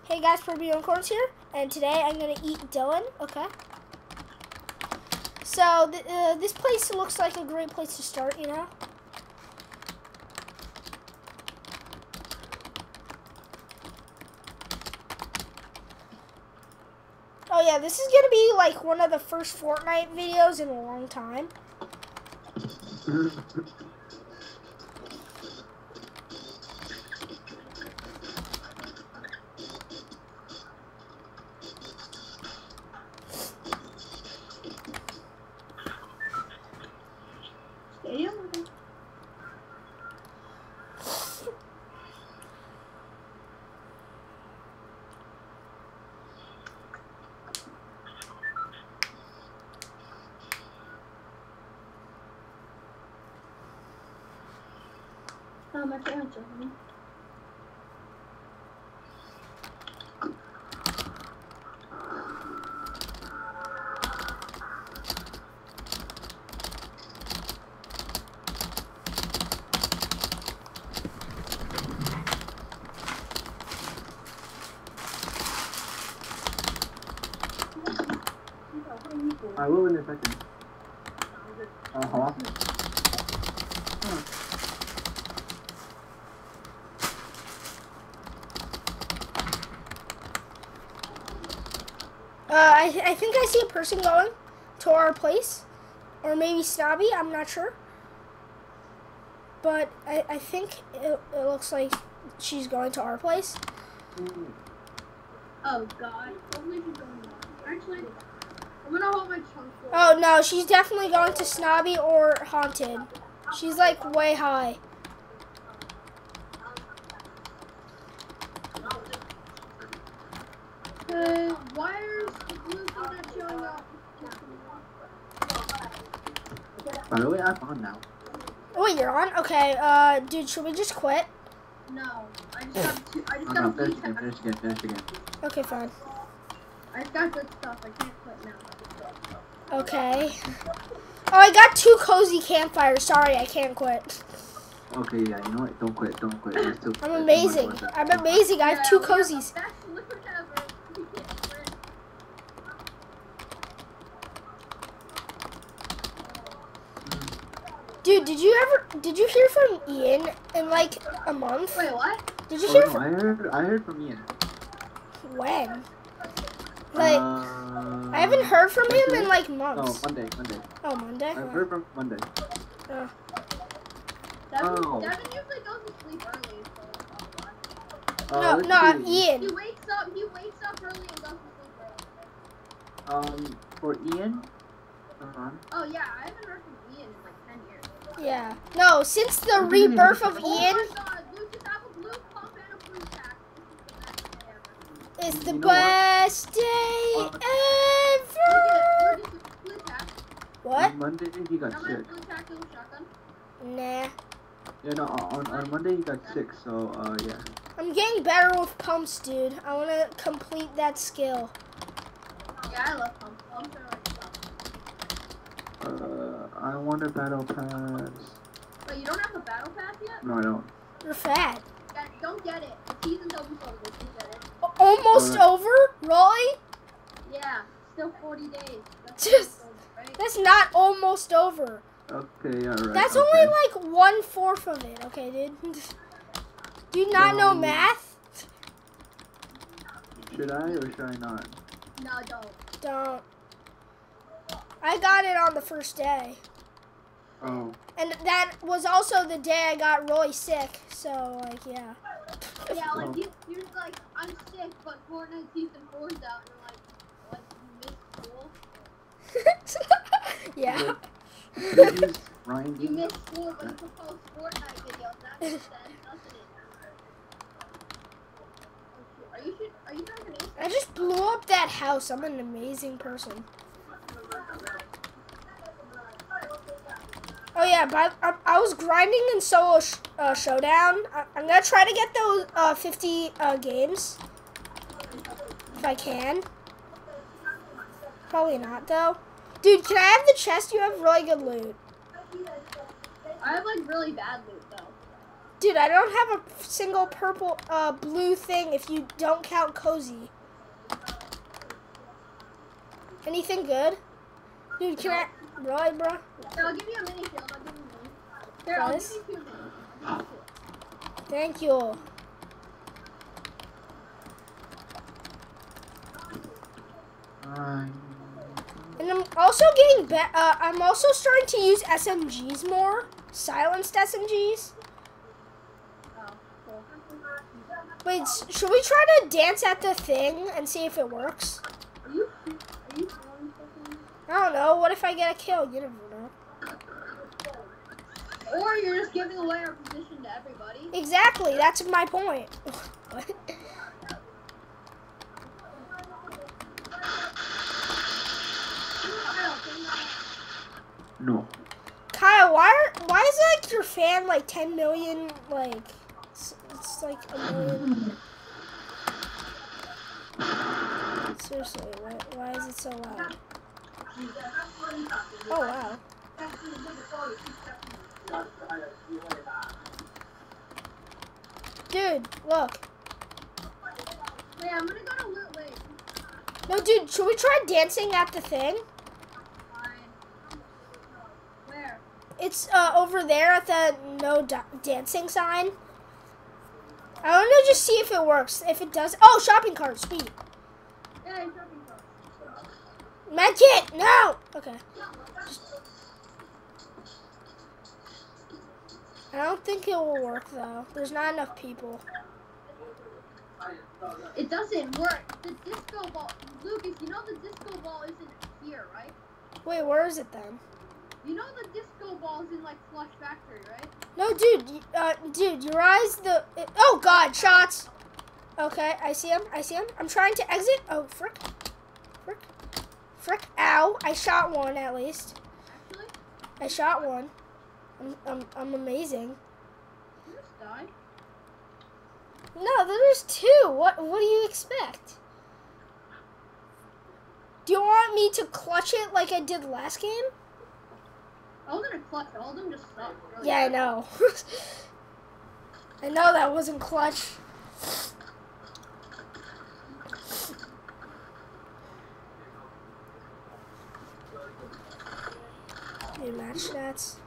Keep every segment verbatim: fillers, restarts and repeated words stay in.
Hey guys, Purple Unicorns here, and today I'm gonna eat Dylan. Okay. So th uh, this place looks like a great place to start, you know. Oh yeah, this is gonna be like one of the first Fortnite videos in a long time. Oh, my parents are home. I will in a second. Uh, hello? Huh. Uh, I, I think I see a person going to our place, or maybe Snobby, I'm not sure. But I, I think it, it looks like she's going to our place. Oh God, hopefully she's going on. Actually, I'm gonna hold my chunk. Oh no, she's definitely going to Snobby or Haunted. She's like way high. Uh, why are the blue things not showing up? By the way, I'm on now. Oh, wait, you're on? Okay, uh, dude, should we just quit? No, I just got two, I just Oh, got no, a finish blue again, tag. finish again, finish again. Okay, fine. I just got good stuff. I can't quit now. Okay. Oh, I got two cozy campfires. Sorry, I can't quit. Okay, yeah, you know what? Don't quit, don't quit. It's too, I'm it's amazing. too much work. I'm amazing. I have two Yeah, we have cozies. the best liquid ever. We can't quit. Dude, did you ever, did you hear from Ian in like a month? Wait, what? Did you Oh, hear no, from, I heard, I heard from Ian. when? Like, uh, I haven't heard from him yesterday? in like No, months. Monday, Monday. Oh, Monday? I heard from Monday. Uh, Devin, Oh. Devin usually goes to sleep early, so it's Uh, no, let's no, see. He Ian. wakes up. He wakes up early and goes to sleep early. Um, for Ian, uh-huh. Oh yeah, I haven't heard from Ian in like ten years. Yeah. No, since the rebirth of Oh Ian, my God, Lucas, have a blue pump and a blue tack. This is the best day ever. it's the You know what? best day Uh, Look ever. at Lucas with blue tack. What? On Monday, he got Am I sick. blue tack to a shotgun? Nah. Yeah, no, on, on Monday he got sick, so, uh, yeah. I'm getting better with pumps, dude. I want to complete that skill. Yeah, I love pumps. Pumps are like fun. Uh, I want a battle pass. Wait, you don't have a battle pass yet? No, I don't. You're fat. Yeah, don't get it. The season's open for this. You get it. A- Almost Alright. over? Really? Yeah, still forty days. That's Just- almost over, right? That's not almost over. Okay, yeah, right. That's okay. only like one fourth of it. Okay, dude. Do you not know Um, math? Should I or should I not? No, don't. Don't. I got it on the first day. Oh. And that was also the day I got really sick. So, like, yeah. Yeah, like Oh. you, you're just like, I'm sick, but Fortnite season four's out, and you're like, what? You missed school? Yeah. Please, Ryan, You you missed school, but you post Fortnite videos. That makes sense, doesn't it? Are you should, Are you not gonna answer? I just blew up that house. I'm an amazing person. Oh yeah, but I, I was grinding in solo sh uh, showdown. I, I'm gonna try to get those uh, fifty uh, games if I can. Probably not though. Dude, can I have the chest? You have really good loot. I have like really bad loot though. dude, I don't have a single purple, uh, blue thing if you don't count cozy. Anything good? Dude, can I, really, bro? Here, I'll give you a mini shield. I'll give you a mini. Here, I'll Guys? give you two minis. I'll give you two. Thank you. Alright. And I'm also getting be- uh, I'm also starting to use S M Gs more. Silenced S M Gs. Oh, cool. Wait, s- should we try to dance at the thing and see if it works? Are you, are you throwing something? I don't know. What if I get a kill? You never know. Or you're just giving away our position to everybody. Exactly. That's my point. What? No. Kyle, why are, why is like your fan like ten million? Like it's, it's like a million. Seriously, why, why is it so loud? Oh wow. Dude, look. Wait, I'm gonna go to loot. Wait. No, dude, should we try dancing at the thing? Fine. Where? It's uh, over there at the no da dancing sign. I want to just see if it works. If it does. Oh, shopping cart. Sweet. Yeah, I'm shopping cart. Medkit. No. Okay. I don't think it will work though. There's not enough people. It doesn't work. The disco ball, Lucas. You know the disco ball isn't here, right? Wait, where is it then? You know the disco ball is in like Flush Factory, right? No, dude. y- Uh, dude, your eyes. The. It, oh God, shots. Okay, I see him. I see him. I'm trying to exit. Oh, frick, frick, frick. Ow! I shot one at least. Actually, I shot one. I'm, I'm, I'm amazing. you just died. No, there's two. What, what do you expect? Do you want me to clutch it like I did last game? I was gonna clutch. All of them just sucked. Really Yeah, I bad. know. I know that wasn't clutch. New match stats.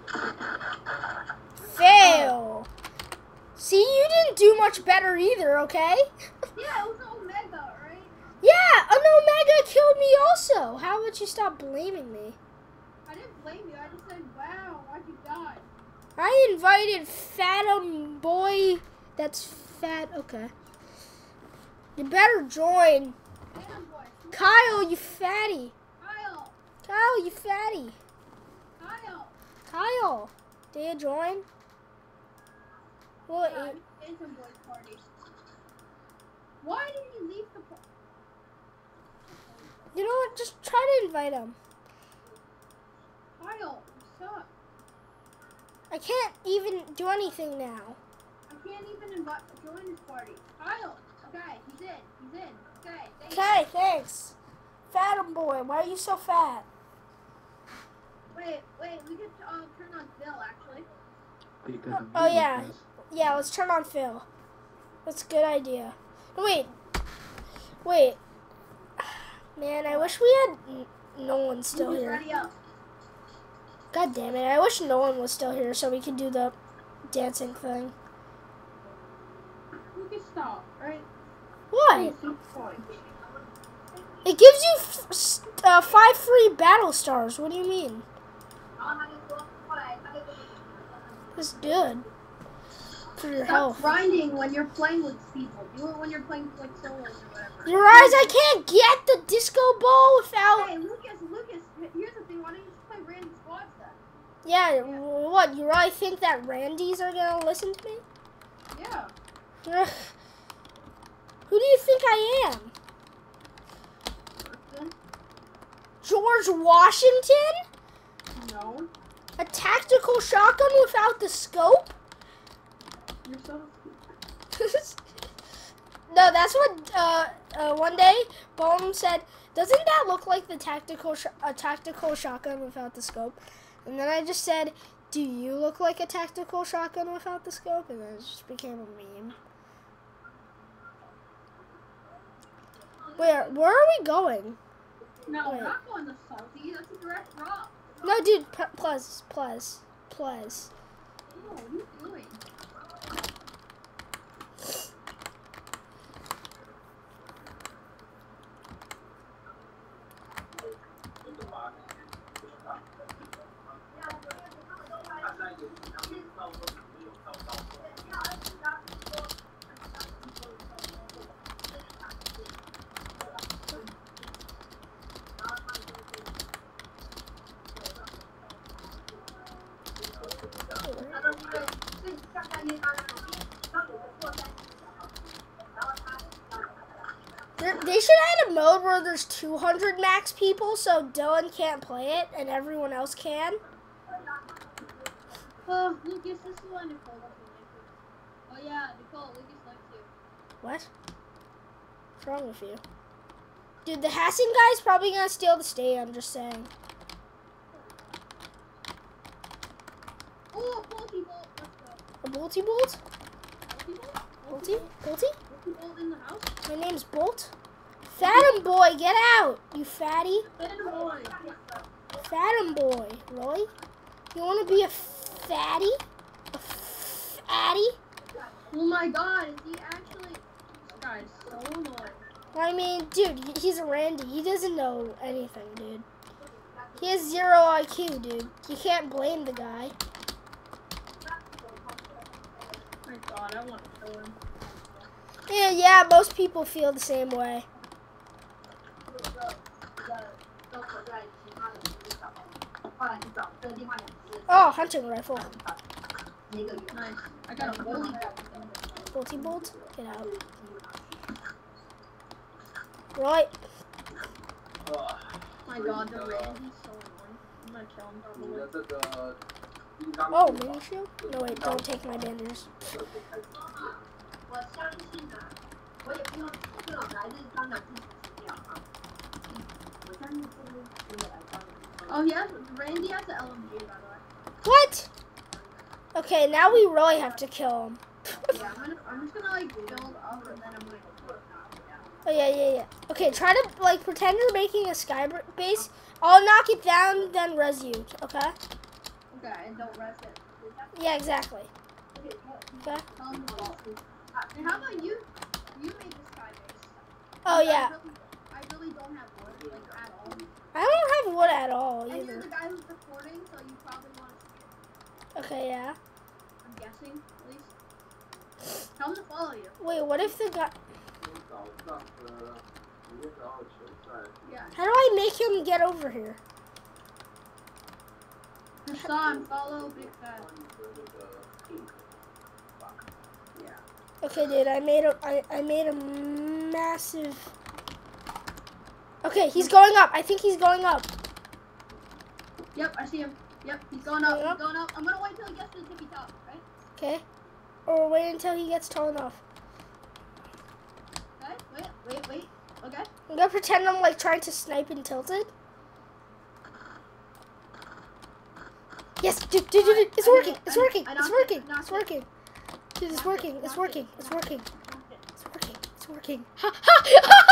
Fail. See, you didn't do much better either, okay? Yeah, it was an Omega, right? Yeah, an Omega killed me also. How would you stop blaming me? I didn't blame you. I just said, wow, why'd you die? I invited Fathom Boy. That's fat. Okay. You better join. Phantom Boy. Kyle, you fatty. Kyle. Kyle, you fatty. Kyle. Kyle, did you join? Well, Yeah, it- Phantom Boy's party. Why did he leave the party? you know what? Just try to invite him. Kyle, you suck. I can't even do anything now. I can't even invite join his party. Kyle. Okay, he's in. He's in. Okay. Thank Okay, thanks. Fathom Boy, why are you so fat? you. Wait, wait. We could uh, turn on Phil actually. Because Oh, yeah. Yeah, let's turn on Phil. That's a good idea. No, wait. Wait. Man, I wish we had n- Nolan still Lucas, here. ready up. God damn it. I wish Nolan was still here so we could do the dancing thing. Lucas, stop. Right. What? Super point. It gives you f- s- uh, five free battle stars. What do you mean? That's good. For your Stop health. grinding when you're playing with people. Do it when you're playing like solos or whatever. Your eyes, I can't get the disco ball without... Hey, Lucas, Lucas, here's the thing. Why don't you just play random squads then? Yeah, w- what? You really think that Randys are gonna listen to me? Yeah. Ugh. Who do you think I am? Person? George Washington? No. A tactical shotgun without the scope? You're so No, that's what uh, uh, one day Bone said. Doesn't that look like the tactical sh- a tactical shotgun without the scope? And then I just said, Do you look like a tactical shotgun without the scope? And then it just became a meme. Where, where are we going? No, Wait. we're not going to Salty. That's a direct drop. No, dude, plus, plus, plus. Oh, what are you doing? There, they should add a mode where there's two hundred max people, so Dylan can't play it and everyone else can. Oh, Lucas, this is why Nicole doesn't like you. Oh yeah, Nicole, Lucas likes you. What? What's wrong with you? Dude, the Hassan guy's probably gonna steal the state, I'm just saying. Oh, multi bolt. Let's go. A multi-bolt? Multi bolt? Bolty? Bolty? Multi bolt in the house. My name's Bolt. Fathom boy, get out, you fatty. Good boy. Fathom boy, really? You wanna be a fatty? A fatty? Oh my god, is he actually... This guy's so annoying. I mean, dude, he- he's a Randy. He doesn't know anything, dude. He has zero I Q, dude. You can't blame the guy. My god, I want to kill him. Yeah, yeah, most people feel the same way. Oh, hunting rifle. Nice. I got a bully. Bolty bolt, get out. Right. My god, the red, he's so annoying. I'm gonna kill him probably. Oh, mini shield? No, wait, don't take my bandages. Oh, he has, Randy has an L M G, by the way. What? Okay, now we really have to kill him. Yeah, I'm, gonna, I'm just gonna like build up and then I'm gonna go. Oh, yeah, yeah, yeah. Okay, try to, like, pretend you're making a sky br- base. I'll knock it down, then res you, okay? Okay, and don't rest it. Yeah, exactly. Okay? Um, and how about you? You made the sky base. Oh, I yeah. really, I really don't have wood, like, at all. I don't have wood at all, And you're either. the guy who's recording, so you probably want to see it. Okay, yeah. I'm guessing, at least. Tell him to follow you. Wait, what if the guy... Yeah. How do I make him get over here? Hassan, follow Big Fat. Yeah. Okay, dude, I made a, I, I made a massive... Okay, he's going up. I think he's going up. Yep, I see him. Yep, he's going up. Going up? He's going up. I'm gonna wait till he gets to the tippy top, right? Okay. Or wait until he gets tall enough. Okay, wait, wait, wait. Okay. I'm gonna pretend I'm like trying to snipe and tilt it. Yes, dude, dude, dude, dude, it's I working, know, it's I know, working, I it's knocked it, working, knocked it's it. working. Dude, it's Knocked working, it, it's knocked working, it, it's knocked working, it. it's working, it's working. Ha ha!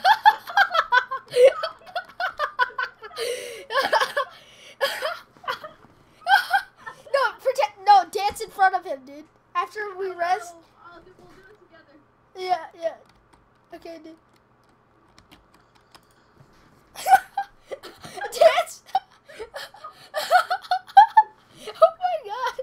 No, pretend, no, dance in front of him, dude. After we res. Oh, oh, we'll do it together. Yeah, yeah. Okay, dude. Dance! Oh my god!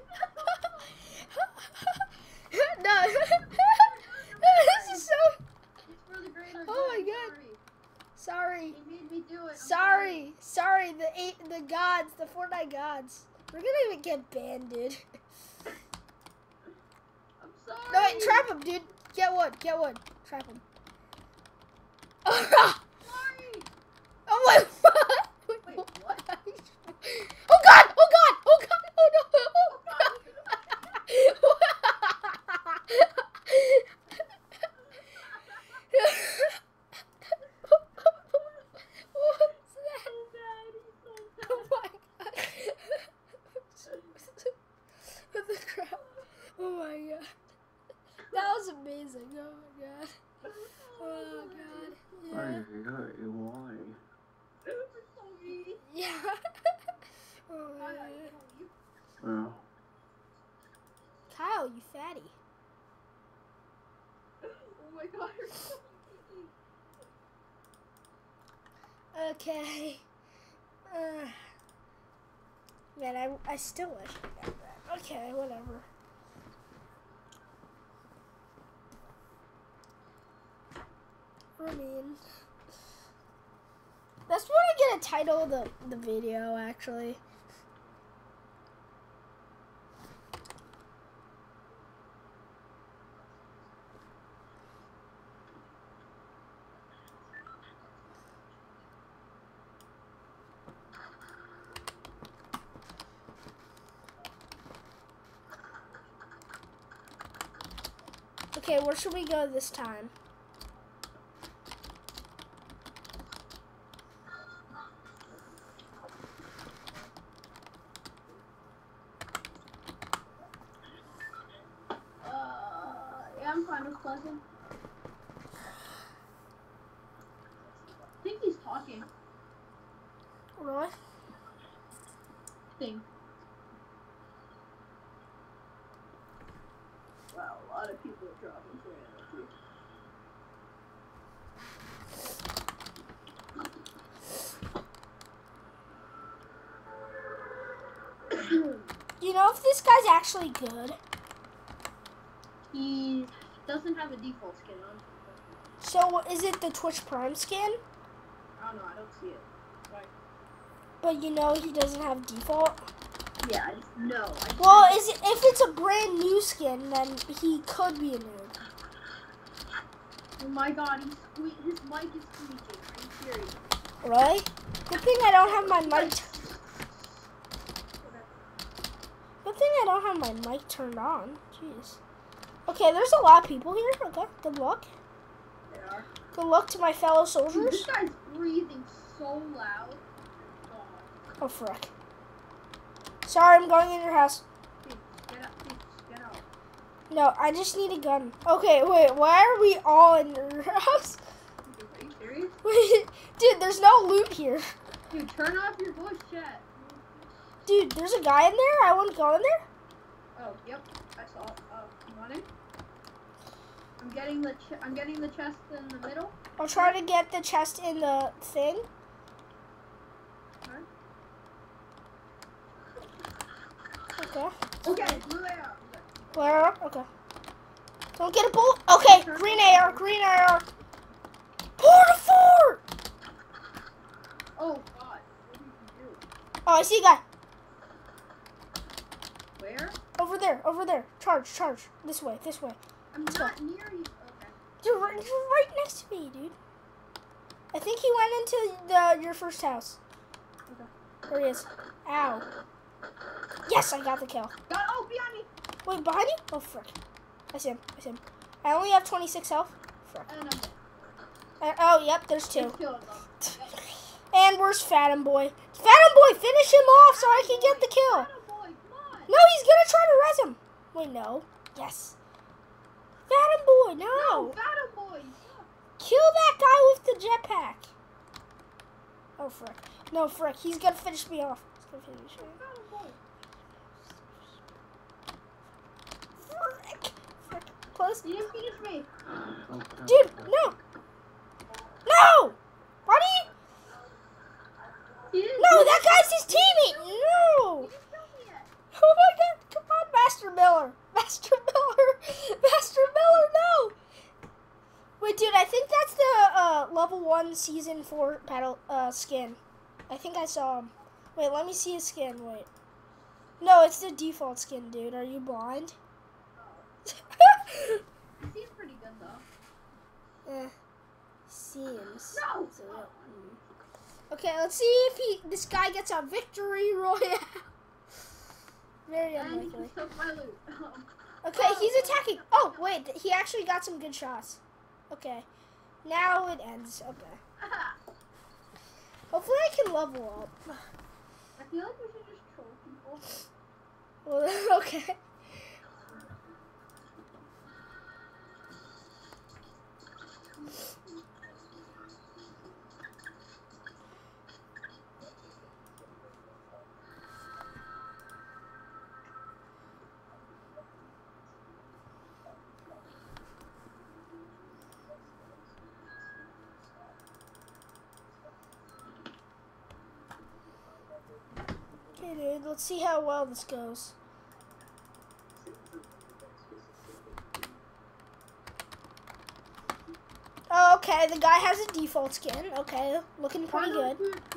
No! This is so... It's for the greater Oh good, my I'm god. Sorry. Sorry. He made me do it. I'm Sorry. Sorry, the eight, the gods, the Fortnite gods. We're gonna even get banned, dude. I'm sorry. No, wait, trap him, dude. Get wood, get wood. Trap him. Sorry. Oh, wait, what? Wait, Wait, what? what? Oh god! Oh god! Oh god! Oh no! Oh god! What's that? Oh my god! Why? Why? You're so mean. Yeah. Kyle, I told you. Yeah. Kyle, you fatty. Oh my god, you're so mean. Okay. Uh, man, I, I still wish I got that. Okay, whatever. I mean, that's what I'm gonna title the, the video, actually. Okay, where should we go this time? Uh, yeah, I'm fine with Pleasant. I think he's talking. Really? Thing. Wow, a lot of people are dropping for energy. You know if this guy's actually good? He doesn't have a default skin on. So is it the Twitch Prime skin? I don't know, I don't see it. Why? But you know he doesn't have default? Yeah, I just know. I just Well, know. is it, if it's a brand new skin, then he could be a noob. Oh my god, he's sque- his mic is squeaking. Are you serious? Really? Good thing I don't have my mic. Good thing I don't have my mic turned on. Jeez. Okay, there's a lot of people here. Okay, good luck. They are. Good luck to my fellow Dude, soldiers. this guy's breathing so loud. God. Oh, frick. Sorry, I'm going in your house. Dude, get out. Dude, get out. No, I just need a gun. Okay, wait, why are we all in your house? Dude, are you serious? Wait, dude, there's no loot here. Dude, turn off your voice chat. Dude, there's a guy in there? I wouldn't go in there? Oh, yep. I saw it. Oh, I'm on it. I'm getting the ch- I'm getting the chest in the middle. I'll try to get the chest in the thing. Okay. Okay, blue A R. Where? Okay. Don't get a bullet. Okay, green A R, green A R. Pour the fort! Oh god, what did you do? Oh, I see a guy. Where? Over there, over there. Charge, charge. This way, this way. I'm Let's not near you. Okay. You're right, you're right next to me, dude. I think he went into the your first house. Okay. There he is. Ow. Yes, I got the kill. God, oh, behind me. Wait, behind you? Oh, frick. I see him. I see him. I only have twenty-six health. Frick. And I'm dead. Uh, oh, yep, there's two. Just killed him. And where's Fathom Boy? Fathom Boy, finish him off so I can get the kill. Boy, come on. No, he's gonna try to res him. Wait, no. Yes. Fathom Boy, no. No, Battle Boy. Kill that guy with the jetpack. Oh, frick. No, frick. He's gonna finish me off. He's gonna finish me off. Battle Boy. Frick. Frick. Close. You didn't finish me. Okay. Dude, no. No. Why do you... You didn't No, finish that guy's his teammate. me. No. You didn't kill me yet. Oh my god, come on, Master Miller. Master Miller. Master Miller, no. Wait, dude, I think that's the uh, level one season four paddle uh, skin. I think I saw him. Wait, let me see his skin. Wait. No, it's the default skin, dude. Are you blind? He seems pretty good though. eh. Seems. No. So, mm. Okay, let's see if he this guy gets a victory royale. Very And he unlikely. just took my loot. Okay, he's attacking. Oh, wait, he actually got some good shots. Okay, now it ends. Okay. Hopefully I can level up. I feel like we should just troll people. Well, okay. Hey, dude, let's see how well this goes. Oh, okay, the guy has a default skin. Okay, looking pretty good.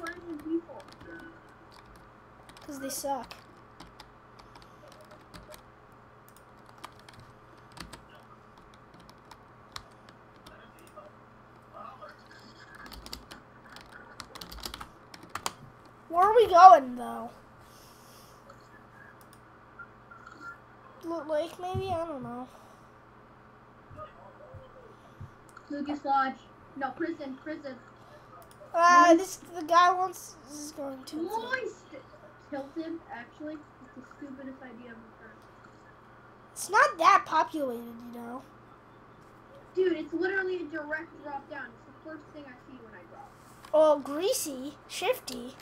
Because they suck. Where are we going, though? Loot Lake, maybe? I don't know. Lucas Lodge. No, prison, prison. Ah, uh, Moist. this the guy wants this is going to. Moist. Tilted, actually. It's the stupidest idea ever. It's not that populated, you know. Dude, it's literally a direct drop down. It's the first thing I see when I drop. Oh, greasy, shifty.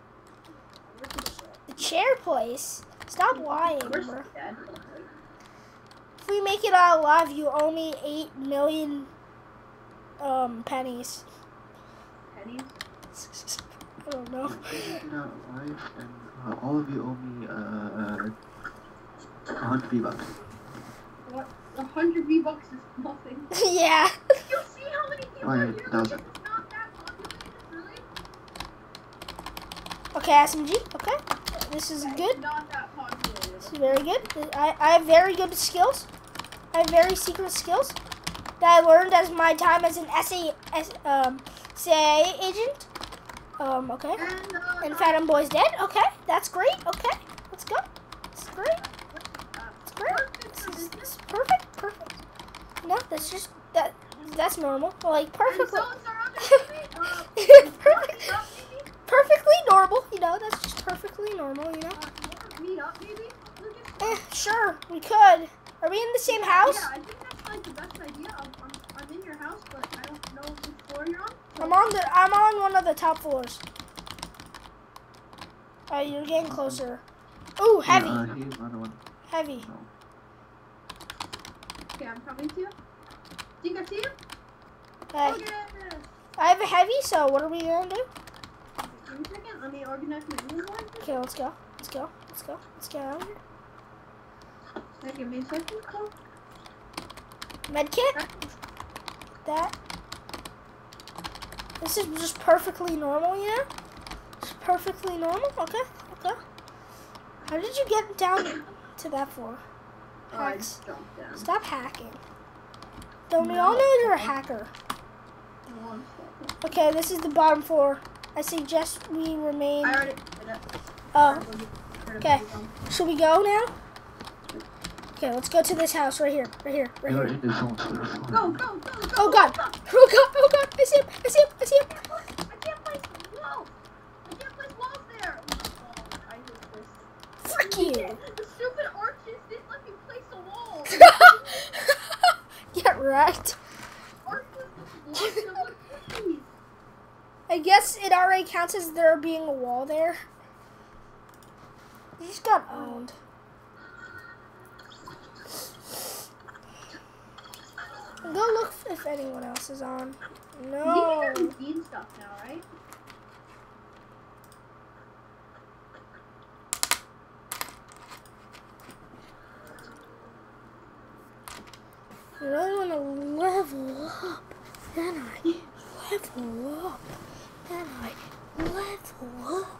The chair place. Stop lying, Where's bro. Dad? If we make it out alive, you owe me eight million um pennies. Pennies? I don't know. Not alive, and uh, all of you owe me uh a hundred V-Bucks. What? A hundred V-Bucks is nothing. Yeah. You see how many people Oh, yeah, are here? thousand. It's not that populated, really? Okay, S M G. Okay. This is It's good. not that populated. This is very good. I, I have very good skills. I have very secret skills that I learned as my time as an S A, S, um, C I A agent. Um, okay. And, uh, And Phantom Boy's dead. Okay, that's great. Okay, let's go. It's great. It's great. This is, this is perfect. Perfect. No, that's just that. That's normal. Like perfectly. Perfect. Perfectly normal. You know, that's just perfectly normal. You know. Meet up, maybe? Eh, sure, we could. Are we in the same house? Yeah, I think that's like the best idea. I'm, I'm, I'm in your house, but I don't know which floor you're on. So I'm on the. I'm on one of the top floors. Oh, you're getting closer. Ooh, heavy, Yeah, uh, he's another one. heavy. No. Okay, I'm coming to you. Think I see you? Hey, Oh, yes. I have a heavy. So what are we gonna do? Give me a second. Let me organize my inventory. Okay, let's go. Let's go. Let's go. Let's get out of here. Okay, give me a second. Come. Medkit. That. This is just perfectly normal, you know? Just perfectly normal. Okay. Okay. How did you get down to that floor? Oh, I Hacks. just jumped down. Stop hacking. Don't we all know you're a hacker? One second. Okay, this is the bottom floor. I suggest we remain. I already did it. Oh, okay. Should we go now? Okay, let's go to this house right here. Right here. Right You're here. in the zone, so there's Go, one. go, go, go. Oh god. go. Oh god. Oh god. I see him. I see him. I see him. I can't place walls. I can't place walls there. Oh, I hate this. Frick you. The stupid arches didn't let me place a wall. Get wrecked. Arches blocked them with cookies. I guess it already counts as there being a wall there. You just got owned. Go look if anyone else is on. No. You can redeem stuff now, right? I really want to level up. Then I level up. Then I level up.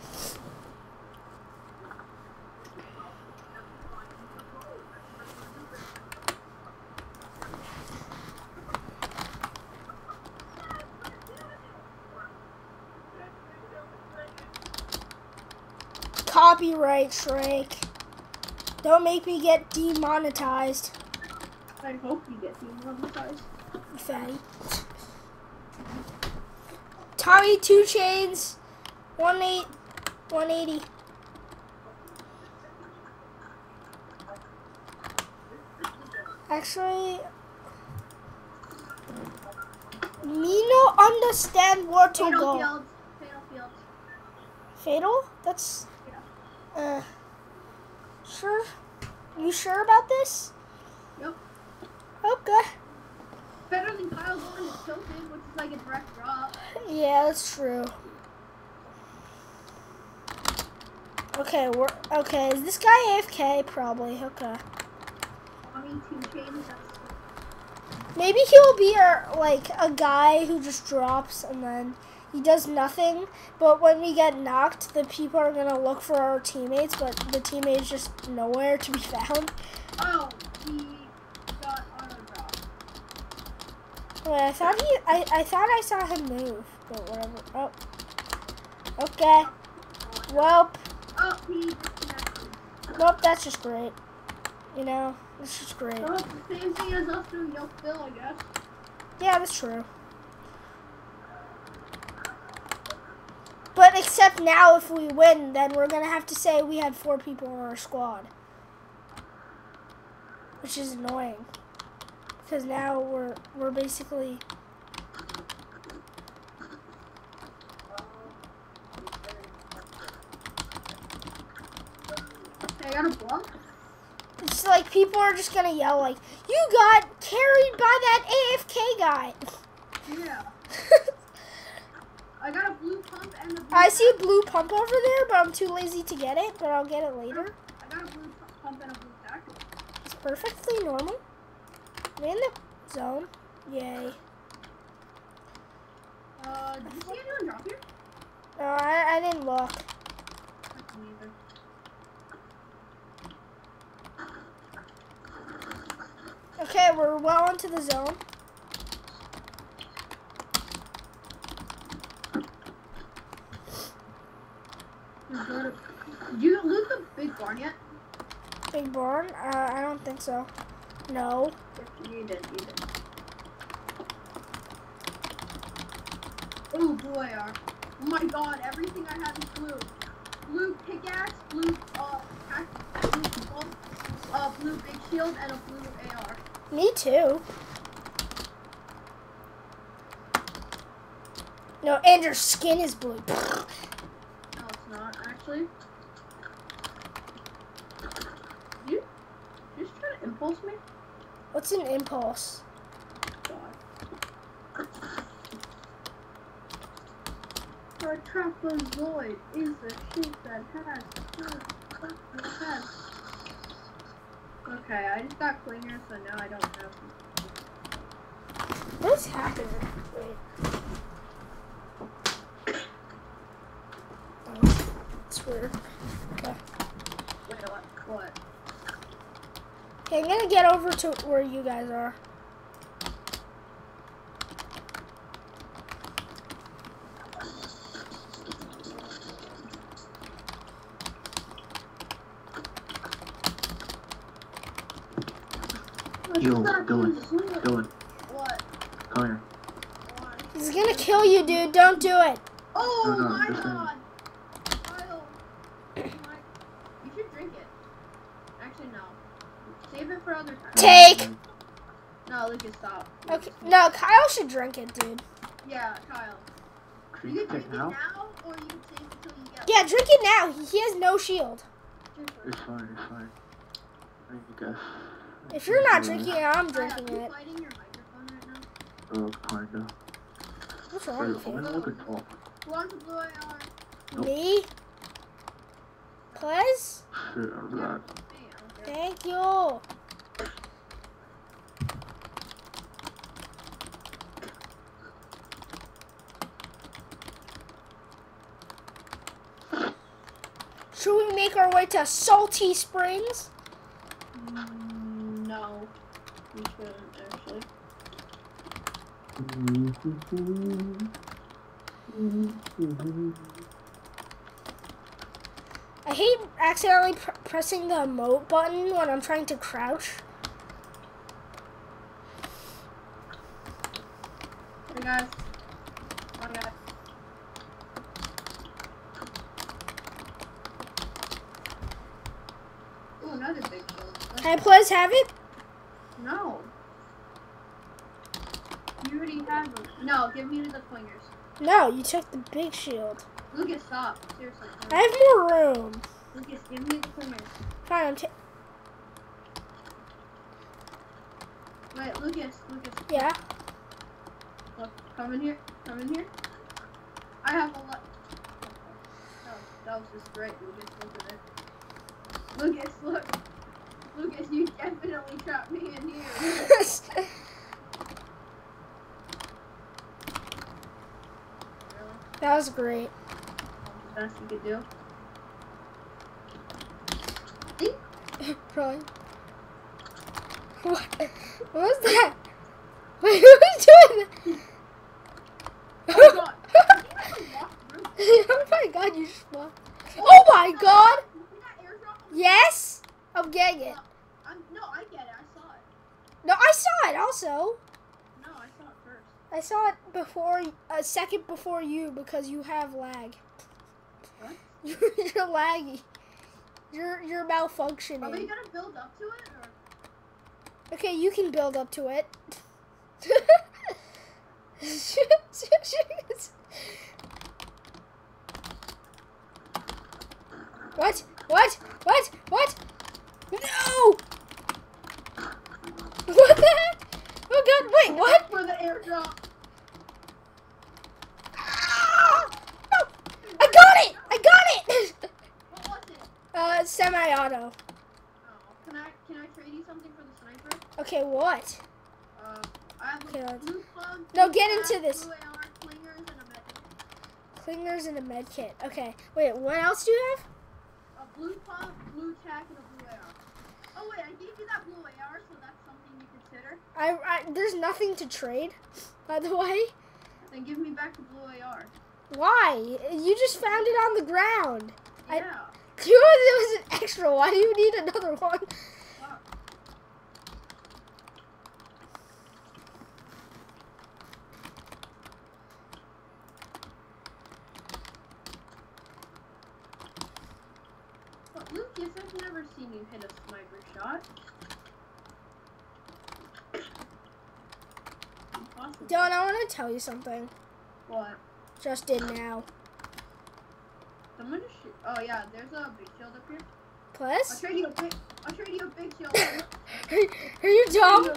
Copyright strike. Don't make me get demonetized. I hope you get demonetized. You fatty. Tommy Two Chains. One eight. One eighty. Actually, me no understand where to Fatal go. fields. Fatal fields. Fatal? That's Yeah. uh sure. You sure about this? Yep. Okay. Better than Kyle going to tilted, which is like a direct drop. Yeah, that's true. Okay, we're okay. Is this guy A F K? Probably. Okay. I mean, two chains. That's Maybe he'll be our, like a guy who just drops and then he does nothing. But when we get knocked, the people are gonna look for our teammates, but the teammates just nowhere to be found. oh, he got auto drop. Wait, I thought he. I I thought I saw him move, but whatever. Oh. Okay. Well. Oh, he disconnected. Nope. That's just great. You know, it's just great. Oh, the same thing as us doing no fill, I guess. Yeah, that's true. But except now, if we win, then we're gonna have to say we had four people in our squad, which is annoying. Because now we're we're basically. I got a block. It's like people are just gonna yell like, "You got carried by that A F K guy." Yeah. I got a blue pump and a blue I see a blue pump over there, but I'm too lazy to get it. But I'll get it later. I got a blue pump and a blue tack. It's perfectly normal. We're in the zone. Yay. Uh, did you see anyone drop here? No, I, I didn't look. Me either. Okay, we're well into the zone. Did you loot the big barn yet? Big barn? Uh, I don't think so. No. You did, you did. Ooh, blue A R. Oh my god, everything I have is blue. Blue pickaxe, blue, uh, axe, blue pump, uh, blue big shield, and a blue A R. Me too. No, and your skin is blue. No, it's not, actually. You you just trying to impulse me? What's an impulse? God. Our trapezoid is the shape that has two heads. Okay, I just got clingers, so now I don't have them. What's happening? Wait. Oh, it's weird. Okay. Wait, what? What? Okay, I'm gonna get over to where you guys are. Yo, Dylan, Dylan, What? come here. Why? He's gonna kill you, dude. Don't do it. Oh No, no, my this is- god! Kyle, my, you should drink it. Actually, no. Save it for other time. Take. No, Lucas, stop. Okay. No, Kyle should drink it, dude. Yeah, Kyle. You Drink can it drink it now? now, or you can save it till you get. Yeah, drink it now. He, he has no shield. Drink it. It's fine, it's fine. I guess. If you're not drinking it, I'm Kyle, drinking you it. fighting your microphone right now? Oh, kinda. What's wrong Wait, with what am you? I looking for? Who wants a blue A R? Nope. Me? Please? Shit, I'm Yeah. not. Hey, I don't care. Thank you. Should we make our way to Salty Springs? Mm, no. We shouldn't, actually. I hate accidentally pr pressing the emote button when I'm trying to crouch. Hey guys. Come on, guys. Ooh, another big shield. Can I please have it? No. You already have them. No, give me the pointers. No, you took the big shield. Lucas, stop. Seriously. I have more room. Lucas, give me the pointers. Fine, I'm ta- Wait, Lucas, Lucas. yeah. Look, come in here. Come in here. I have a lot. Oh. That was just great, Lucas. Look at it. Lucas, look. Lucas, you definitely trapped me in here. Really? That was great. That was the best you could do. Probably. What? What was that? Wait, who was doing that? Oh god. I think I just walked through. Oh my god, you schmuck. Oh my god! You see that airdrop? Yes? I'm getting it. Uh, I'm, no, I get it. I saw it. No, I saw it also. No, I saw it first. I saw it before, a second before you because you have lag. What? You're, you're laggy. You're, you're Are we malfunctioning. gonna build up to it, or? Okay, you can build up to it. What? What? What? What? No! What the heck? Oh god, wait, what? For the airdrop. Ah! No! I got it! I got it! What was it? Uh, semi-auto. Oh, can I can I trade you something for the sniper? Okay, what? Uh, I have Okay, a let's- blue plug. No, blue get flag, into this. Blue A R, clingers, and a medic. Clingers and a med kit. Okay, wait, what else do you have? A blue pump, blue tack, and a blue A R. Oh wait, I gave you that blue A R, so that's something you consider. I, I there's nothing to trade, by the way. Then give me back the blue A R. Why? You just found it on the ground. I- Yeah. You know, it was an extra. Why do you need another one? Fuck. But Lucas, I've never seen you hit a sniper shot. Impossible. Dylan, I want to tell you something. What? Just did now. Someone just shoot. Oh yeah, there's a big shield up here. I'll Plus? trade you a big. I'll trade you a big shield. Are, are you dumb?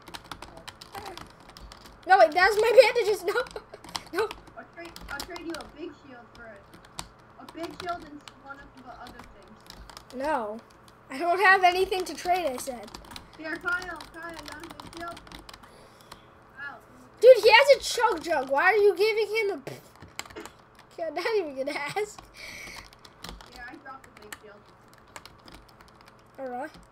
No, wait, that's my bandages. No. No. I'll trade. I'll trade you a big shield for it. A big shield and one of the other things. No. I don't have anything to trade, I said. Here, Kyle. Kyle, you want a big shield? Ow. Dude, he has a chug jug. Why are you giving him a... I'm not even gonna ask. Yeah, I dropped the big shield. Alright.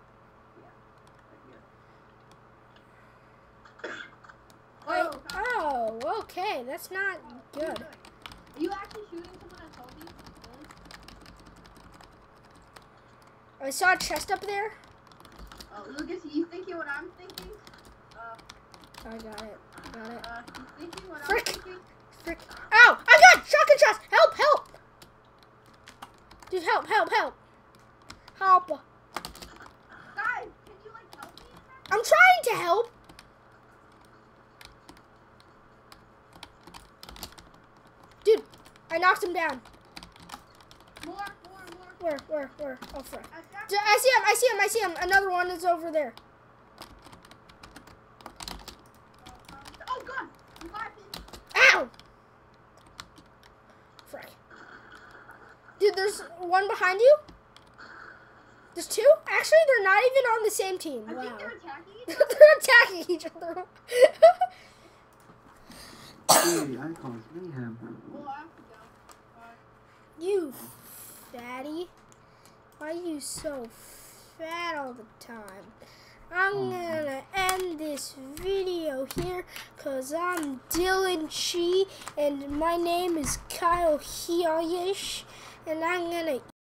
Oh, Kyle. Oh, okay. That's not What are you good. doing? Are you actually shooting someone at Toby? Really? I saw a chest up there. Oh, Lucas, you thinking what I'm thinking? Uh, I got it. I got it. uh, you thinking what Frick. I'm thinking? Frick. Ow! I got shotgun shots! Help! Help! Dude, help! Help! Help! Help! Guys, can you like help me? I'm trying to help! Dude, I knocked him down. More, more, more. Where? Where? Where? Oh, frick. I got D- I see him! I see him! I see him! Another one is over there. Oh god! You got this. Ow! Frick. Dude, there's one behind you? There's two? Actually, they're not even on the same team. I Wow. think they're attacking each They're attacking each other. Hey, I caused mayhem. other. Well, I have to go. Bye. You fatty. Why are you so fat all the time? I'm gonna end this video here because I'm Dylan Chi and my name is Kyle Hiayish and I'm gonna